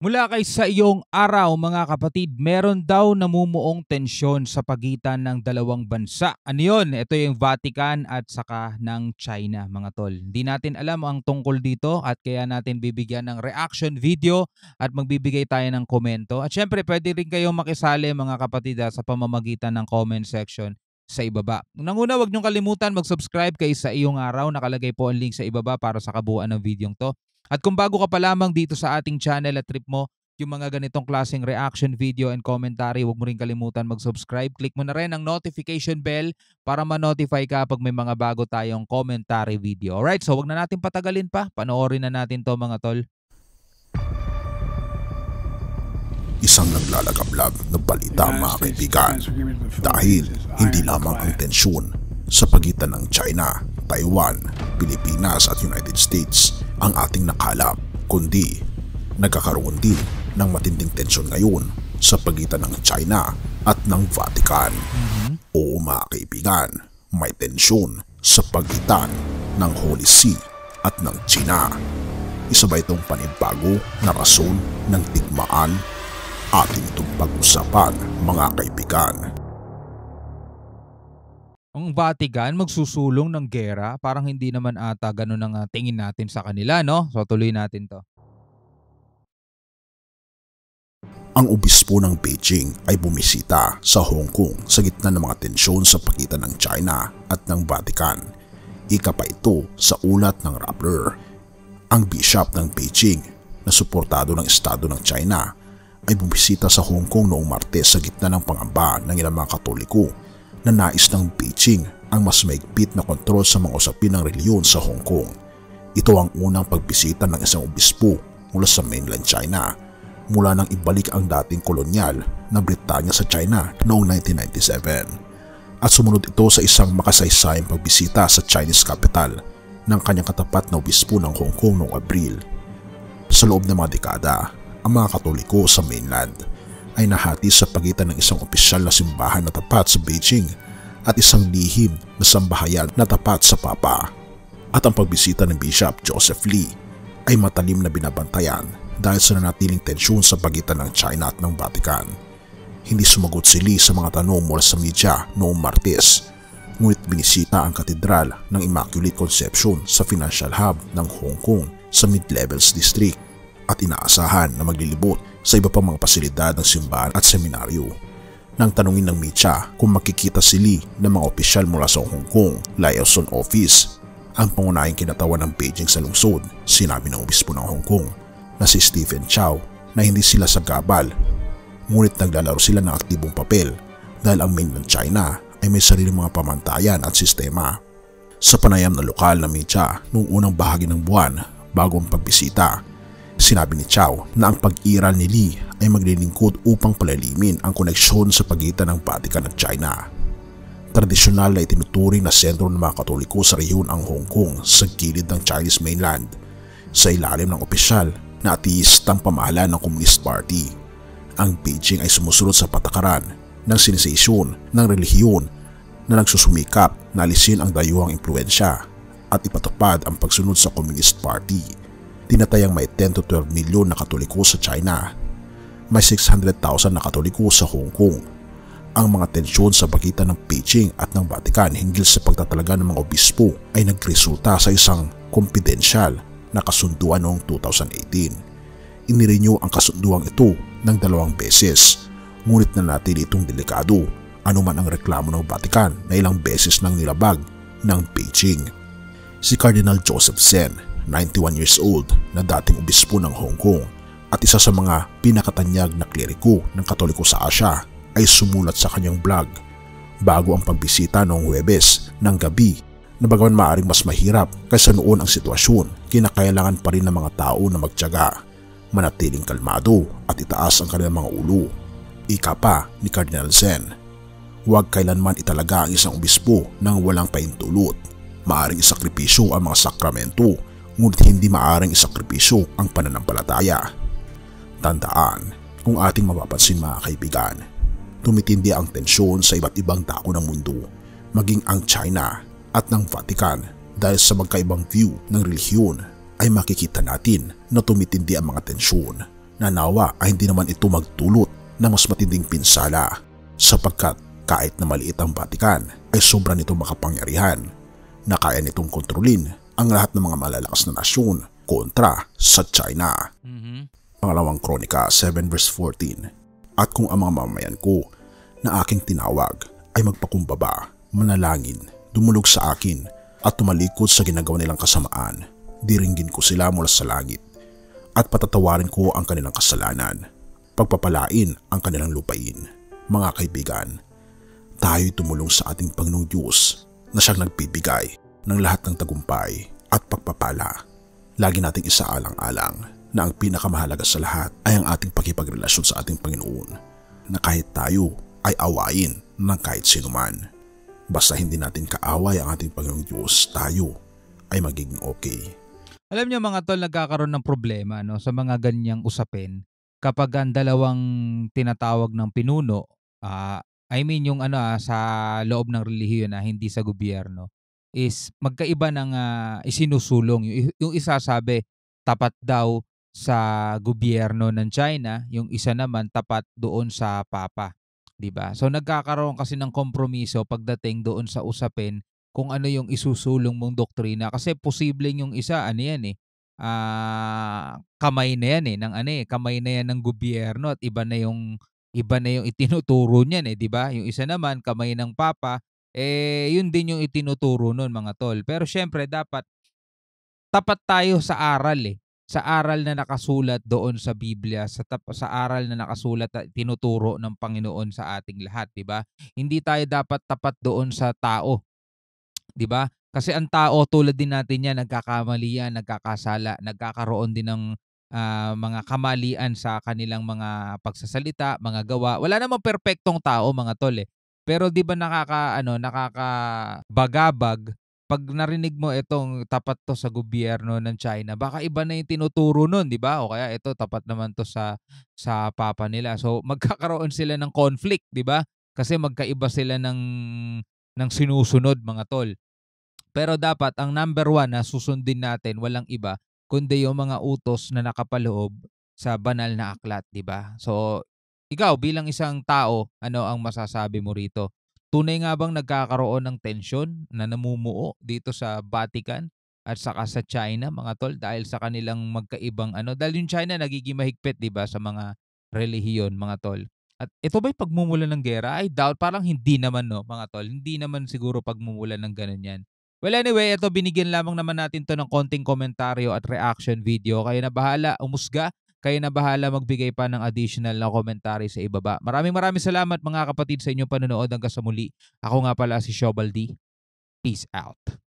Mula kay sa iyong araw mga kapatid, meron daw namumuong tensyon sa pagitan ng dalawang bansa. Ano yun? Ito yung Vatican at saka ng China mga tol. Hindi natin alam ang tungkol dito at kaya natin bibigyan ng reaction video at magbibigay tayo ng komento. At syempre pwede rin kayong makisali mga kapatid sa pamamagitan ng comment section sa ibaba. Unang-una, huwag niyong kalimutan mag-subscribe kay sa iyong araw. Nakalagay po ang link sa ibaba para sa kabuuan ng videong to. At kung bago ka pa lamang dito sa ating channel at trip mo yung mga ganitong klaseng reaction video and commentary, huwag mo rin kalimutan mag-subscribe. Click mo na rin ang notification bell para ma-notify ka pag may mga bago tayong commentary video. Alright, so huwag na natin patagalin pa. Panoorin na natin to mga tol. Isang naglalagablab na balita mga kaibigan, dahil hindi lamang ang tensyon sa pagitan ng China, Taiwan, Pilipinas at United States ang ating nakalap, kundi nagkakaroon din ng matinding tensyon ngayon sa pagitan ng China at ng Vatican. Oo mga kaibigan, may tensyon sa pagitan ng Holy See at ng China. Isa ba itong panibago na rason ng digmaan? Ating itong pag-usapan mga kaibigan. Ang Vatican magsusulong ng gera, parang hindi naman ata ganun ang tingin natin sa kanila, no? So tuloy natin to. Ang obispo ng Beijing ay bumisita sa Hong Kong sa gitna ng mga tensyon sa pagitan ng China at ng Vatican. Ika pa ito sa ulat ng Rappler. Ang bishop ng Beijing na suportado ng Estado ng China ay bumisita sa Hong Kong noong Martes sa gitna ng pangamba ng ilang mga Katoliko na nais ng Beijing ang mas maigpit na kontrol sa mga usapin ng reliyon sa Hong Kong. Ito ang unang pagbisita ng isang obispo mula sa mainland China mula nang ibalik ang dating kolonyal na Britanya sa China noong 1997. At sumunod ito sa isang makasaysayang pagbisita sa Chinese capital ng kanyang katapat na obispo ng Hong Kong noong Abril. Sa loob ng mga dekada, ang mga Katoliko sa mainland ay nahati sa pagitan ng isang opisyal na simbahan na tapat sa Beijing at isang lihim na sambahayan na tapat sa Papa. At ang pagbisita ng Bishop Joseph Lee ay matalim na binabantayan dahil sa nanatiling tensyon sa pagitan ng China at ng Vatican. Hindi sumagot si Lee sa mga tanong mula sa media noong Martes, ngunit binisita ang katedral ng Immaculate Conception sa financial hub ng Hong Kong sa Mid-Levels District at inaasahan na maglilibot sa iba pang mga pasilidad ng simbahan at seminaryo. Nang tanungin ng media kung makikita si Lee ng mga opisyal mula sa Hong Kong Liaison Office, ang pangunahing kinatawan ng Beijing sa lungsod, sinabi ng obispo ng Hong Kong na si Stephen Chow na hindi sila sagabal, ngunit naglalaro sila ng aktibong papel dahil ang mainland China ay may sariling mga pamantayan at sistema. Sa panayam na lokal na media noong unang bahagi ng buwan bago ang pagbisita, sinabi ni Chow na ang pag-iral ni Lee ay maglilingkod upang palalimin ang koneksyon sa pagitan ng Vatican at China. Tradisyonal na itinuturing na sentro ng mga Katoliko sa rehiyon ang Hong Kong sa gilid ng Chinese mainland, sa ilalim ng opisyal na ateistang pamahalaan ng Communist Party. Ang Beijing ay sumusunod sa patakaran ng sinisesyon ng relihiyon na nagsusumikap na alisin ang dayuhang impluensya at ipatupad ang pagsunod sa Communist Party. Tinatayang may 10 to 12 milyon na Katoliko sa China. May 600,000 na Katoliko sa Hong Kong. Ang mga tensyon sa pagitan ng Beijing at ng Vatican hinggil sa pagtatalaga ng mga obispo ay nagresulta sa isang confidential na kasunduan noong 2018. Inirenew ang kasunduang ito ng 2 beses, ngunit nanatili itong delikado anuman ang reklamo ng Vatican na ilang beses nang nilabag ng Beijing. Si Cardinal Joseph Zen, 91 years old na dating obispo ng Hong Kong at isa sa mga pinakatanyag na kleriko ng Katoliko sa Asya, ay sumulat sa kanyang blog bago ang pagbisita noong Huwebes ng gabi na bagaman maaaring mas mahirap kaysa noon ang sitwasyon, kinakailangan pa rin ng mga tao na magtiyaga, manatiling kalmado at itaas ang kanilang mga ulo. Ika pa ni Cardinal Zen, huwag kailanman italaga ang isang obispo nang walang pahintulot. Maaaring isakripisyo ang mga sakramento, ngunit hindi maaaring isakripisyo ang pananampalataya. Tandaan, kung ating mapapansin mga kaibigan, tumitindi ang tensyon sa iba't ibang dako ng mundo, maging ang China at ng Vatican. Dahil sa magkaibang view ng relihiyon ay makikita natin na tumitindi ang mga tensyon. na nawa ay hindi naman ito magdulot ng mas matinding pinsala sapagkat kahit na maliit ang Vatican ay sobra nitong makapangyarihan na kaya nitong kontrolin ang lahat ng mga malalakas na nasyon kontra sa China. Pangalawang Kronika 7 verse 14. At kung ang mga mamayan ko na aking tinawag ay magpakumbaba, manalangin, dumulog sa akin at tumalikod sa ginagawa nilang kasamaan, diringgin ko sila mula sa langit at patatawarin ko ang kanilang kasalanan, pagpapalain ang kanilang lupain. Mga kaibigan, tayo'y tumulong sa ating Panginoong Diyos na siyang nagbibigay ng lahat ng tagumpay at pagpapala. Lagi nating isaalang-alang na ang pinakamahalaga sa lahat ay ang ating pakipagrelasyon sa ating Panginoon, na kahit tayo ay awayin ng kahit sinuman, basta hindi natin kaaway ang ating Panginoong Diyos, tayo ay magiging okay. Alam niyo mga tol, nagkakaroon ng problema sa mga ganyang usapin kapag ang dalawang tinatawag ng pinuno, yung sa loob ng relihiyon na hindi sa gobyerno, is magkaiba ng isinusulong. Yung isa sabi tapat daw sa gobyerno ng China, yung isa naman tapat doon sa Papa, 'di ba? So nagkakaroon kasi ng kompromiso pagdating doon sa usapin kung ano yung isusulong mong doktrina, kasi posibleng yung isa kamay na yan kamay na yan ng gobyerno at iba na yung itinuturo niyan 'di ba? Yung isa naman kamay ng Papa, yun din yung itinuturo nun mga tol. Pero syempre dapat tapat tayo sa aral sa aral na nakasulat doon sa Biblia, sa aral na nakasulat at tinuturo ng Panginoon sa ating lahat, 'di ba? Hindi tayo dapat tapat doon sa tao, 'di ba? Kasi ang tao tulad din natin 'yan, nagkakamali yan, nagkakasala, nagkakaroon din ng mga kamalian sa kanilang mga pagsasalita, mga gawa. Wala namang perpektong tao mga tol Pero 'di ba nakakabagabag pag narinig mo itong tapat to sa gobyerno ng China, baka iba na yung tinuturo nun, 'di ba? O kaya ito tapat naman to sa papa nila. So magkakaroon sila ng conflict, 'di ba? Kasi magkaiba sila ng sinusunod mga tol. Pero dapat ang number one na susundin natin walang iba kundi yung mga utos na nakapaloob sa banal na aklat, 'di ba? So ikaw bilang isang tao, ano ang masasabi mo rito? Tunay nga bang nagkakaroon ng tensyon na namumuo dito sa Vatican at saka sa China mga tol dahil sa kanilang magkaibang dahil yung China nagiging mahigpit 'di ba sa mga relihiyon mga tol. At ito ba'y pagmumulan ng giyera? I doubt, parang hindi naman mga tol. Hindi naman siguro pagmumulan ng ganun 'yan. Well anyway, ito binigyan lamang naman natin 'to ng konting komentaryo at reaction video. Kayo na bahala umusga, kayo na bahala magbigay pa ng additional na komentary sa ibaba. Maraming salamat mga kapatid sa inyong panonood hanggang sa muli. Ako nga pala si Shobal D. Peace out.